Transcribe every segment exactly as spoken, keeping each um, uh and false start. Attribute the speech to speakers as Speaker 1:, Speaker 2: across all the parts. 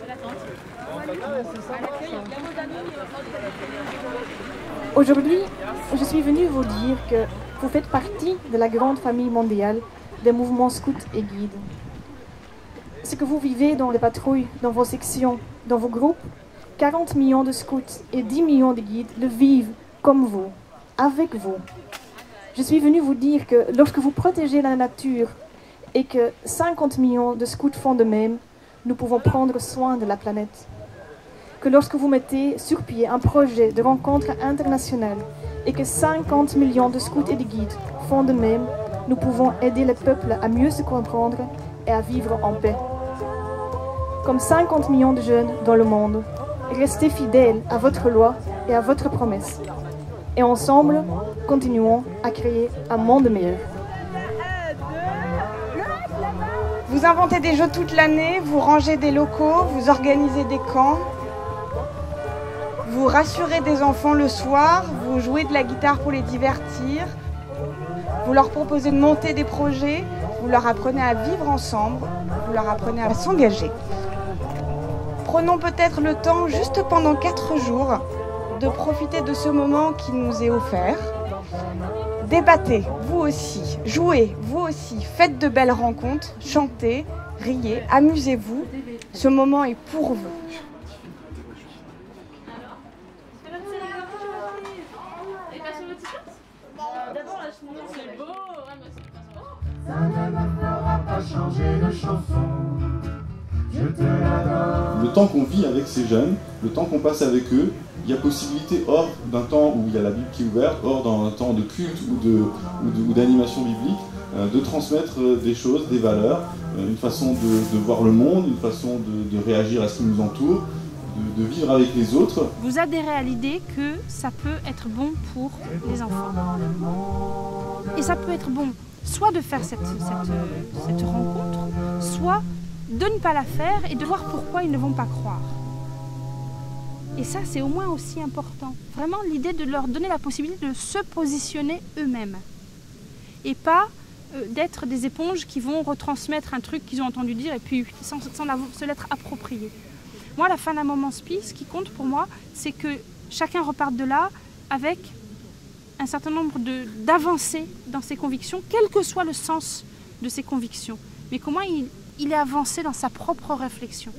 Speaker 1: Aujourd'hui, je suis venue vous dire que vous faites partie de la grande famille mondiale des mouvements scouts et guides. Ce que vous vivez dans les patrouilles, dans vos sections, dans vos groupes, quarante millions de scouts et dix millions de guides le vivent comme vous, avec vous. Je suis venue vous dire que lorsque vous protégez la nature et que cinquante millions de scouts font de même, nous pouvons prendre soin de la planète. Que lorsque vous mettez sur pied un projet de rencontre internationale et que cinquante millions de scouts et de guides font de même, nous pouvons aider le peuple à mieux se comprendre et à vivre en paix. Comme cinquante millions de jeunes dans le monde, restez fidèles à votre loi et à votre promesse. Et ensemble, continuons à créer un monde meilleur.
Speaker 2: Vous inventez des jeux toute l'année, vous rangez des locaux, vous organisez des camps, vous rassurez des enfants le soir, vous jouez de la guitare pour les divertir, vous leur proposez de monter des projets, vous leur apprenez à vivre ensemble, vous leur apprenez à s'engager. Prenons peut-être le temps, juste pendant quatre jours, de profiter de ce moment qui nous est offert. Débattez, vous aussi, jouez, vous aussi, faites de belles rencontres, chantez, riez, amusez-vous. Ce moment est pour vous.
Speaker 3: Ça ne me fera pas changer de chanson. Je te l'adore. Le temps qu'on vit avec ces jeunes, le temps qu'on passe avec eux, il y a possibilité, hors d'un temps où il y a la Bible qui est ouverte, hors d'un temps de culte ou de, ou de, ou d'animation biblique, euh, de transmettre des choses, des valeurs, euh, une façon de, de voir le monde, une façon de, de réagir à ce qui nous entoure, de, de vivre avec les autres.
Speaker 4: Vous adhérez à l'idée que ça peut être bon pour les enfants. Et ça peut être bon soit de faire cette, cette, cette rencontre, soit de ne pas la faire et de voir pourquoi ils ne vont pas croire. Et ça, c'est au moins aussi important. Vraiment, l'idée de leur donner la possibilité de se positionner eux-mêmes. Et pas euh, d'être des éponges qui vont retransmettre un truc qu'ils ont entendu dire et puis sans, sans la, se l'être approprié. Moi, à la fin d'un moment spi, ce qui compte pour moi, c'est que chacun reparte de là avec un certain nombre d'avancées dans ses convictions, quel que soit le sens de ses convictions. Mais comment il, il est avancé dans sa propre réflexion.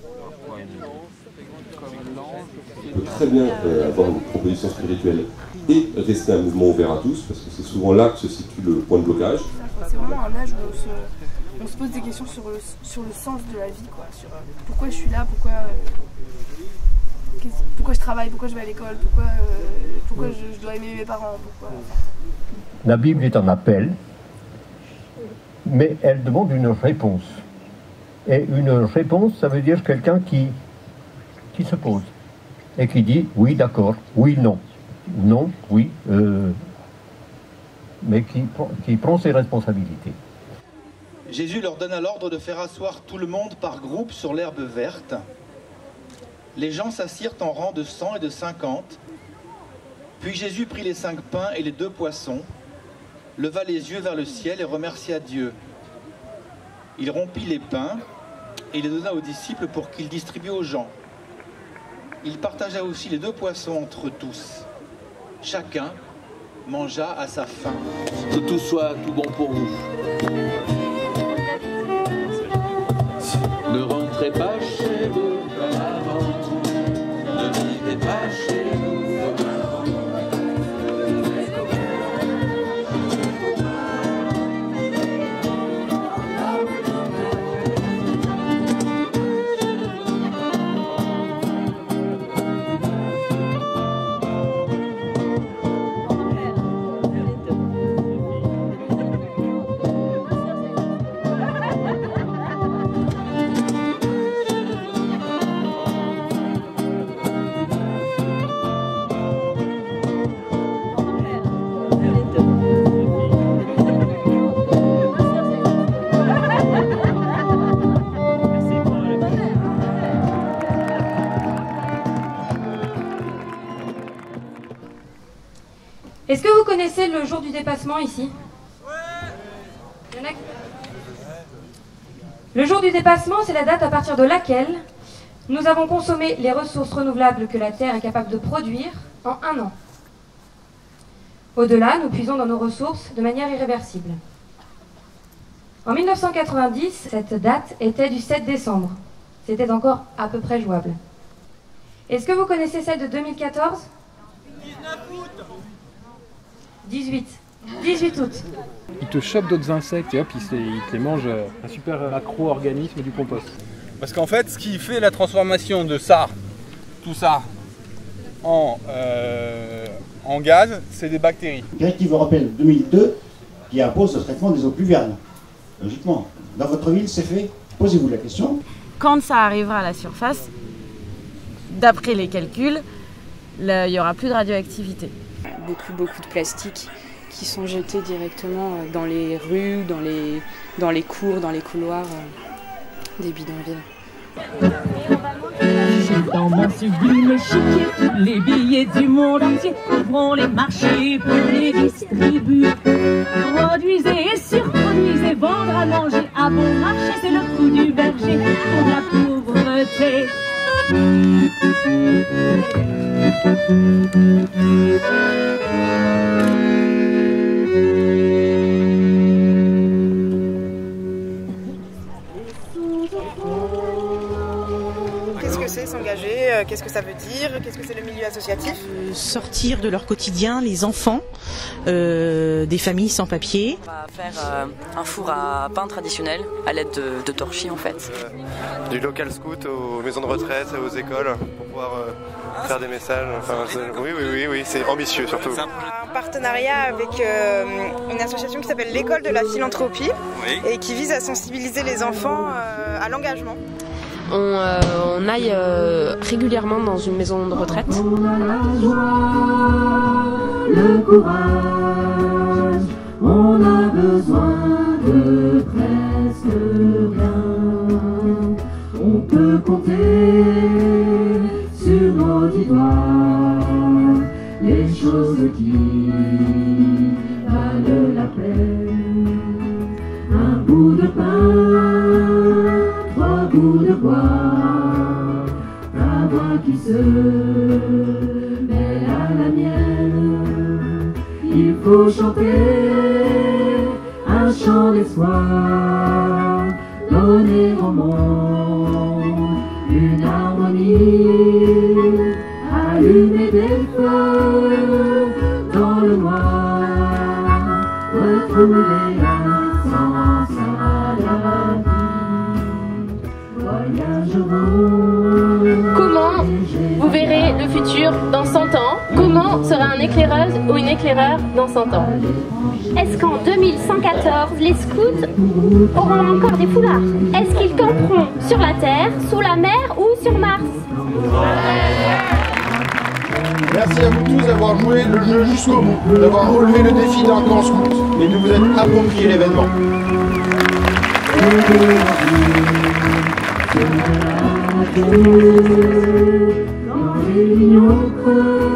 Speaker 5: On peut très bien euh, avoir une proposition spirituelle et rester un mouvement ouvert à tous, parce que c'est souvent là que se situe le point de blocage.
Speaker 6: C'est vraiment un âge où on se, on se pose des questions sur le, sur le sens de la vie, quoi, sur euh, pourquoi je suis là, pourquoi, euh, pourquoi je travaille, pourquoi je vais à l'école, pourquoi, euh, pourquoi je, je dois aimer mes parents. Pourquoi...
Speaker 7: La Bible est un appel, mais elle demande une réponse. Et une réponse, ça veut dire quelqu'un qui, qui se pose et qui dit oui, d'accord, oui, non, non, oui, euh, mais qui, qui prend ses responsabilités.
Speaker 8: Jésus leur donna l'ordre de faire asseoir tout le monde par groupe sur l'herbe verte. Les gens s'assirent en rang de cent et de cinquante. Puis Jésus prit les cinq pains et les deux poissons, leva les yeux vers le ciel et remercia Dieu. Il rompit les pains et les donna aux disciples pour qu'ils distribuent aux gens. Il partagea aussi les deux poissons entre tous. Chacun mangea à sa faim.
Speaker 9: Que tout soit tout bon pour vous. Ne rentrez pas chez vous comme avant. Ne vivez pas chez vous comme avant.
Speaker 10: Est-ce que vous connaissez le jour du dépassement ici? Le jour du dépassement, c'est la date à partir de laquelle Nous avons consommé les ressources renouvelables que la Terre est capable de produire en un an. Au-delà, nous puisons dans nos ressources de manière irréversible. En mille neuf cent quatre-vingt-dix, cette date était du sept décembre. C'était encore à peu près jouable. Est-ce que vous connaissez celle de deux mille quatorze ? dix-huit. dix-huit août.
Speaker 11: Ils te chopent d'autres insectes et hop, ils te, ils te les mangent. Un super macro-organisme du compost.
Speaker 12: Parce qu'en fait, ce qui fait la transformation de ça, tout ça, en, euh, en gaz, c'est des bactéries.
Speaker 13: Directive européenne deux mille deux qui impose le traitement des eaux pluviales. Logiquement, dans votre ville, c'est fait. Posez-vous la question.
Speaker 14: Quand ça arrivera à la surface, d'après les calculs, il n'y aura plus de radioactivité.
Speaker 15: Beaucoup, beaucoup de plastique qui sont jetés directement dans les rues, dans les, dans les cours, dans les couloirs euh, des bidonvilles.
Speaker 16: Dans mon sublime échiquier, tous les billets du monde entier ouvrons les marchés pour les distribuer. Produisez et surproduisez, vendre à manger à bon marché, c'est le coup du berger pour la pauvreté.
Speaker 2: Qu'est-ce que c'est s'engager? Qu'est-ce que ça veut dire? Qu'est-ce que c'est le milieu associatif?
Speaker 17: euh, Sortir de leur quotidien les enfants euh, des familles sans papier.
Speaker 18: On va faire euh, un four à pain traditionnel à l'aide de, de torchis en fait.
Speaker 19: Euh, du local scout aux maisons de retraite, aux écoles pour pouvoir euh, faire des messages. Enfin, oui, oui, oui, oui, c'est ambitieux surtout.
Speaker 2: Un partenariat avec euh, une association qui s'appelle l'école de la philanthropie oui. et qui vise à sensibiliser les enfants euh, à l'engagement.
Speaker 20: On, euh, on aille euh, régulièrement dans une maison de retraite.
Speaker 16: On a la joie, le courage, on a besoin de presque rien. On peut compter sur nos dix doigts les choses qui valent la peine. Un bout de pain, trois bouts de bois, ta voix qui se mêle à la mienne. Il faut chanter un chant d'espoir, donner au monde une harmonie, allumer des feux dans le noir, retrouver un sens à la vie.
Speaker 10: Comment vous verrez le futur dans cent ans? Comment sera un éclaireuse ou une éclaireur dans cent ans?
Speaker 21: Est-ce qu'en deux mille cent quatorze, les scouts auront encore des foulards? Est-ce qu'ils camperont sur la Terre, sous la mer ou sur Mars?
Speaker 22: Merci à vous tous d'avoir joué le jeu jusqu'au bout, d'avoir relevé le défi d'un grand scout et de vous être approprié l'événement.
Speaker 16: Dans les lions creux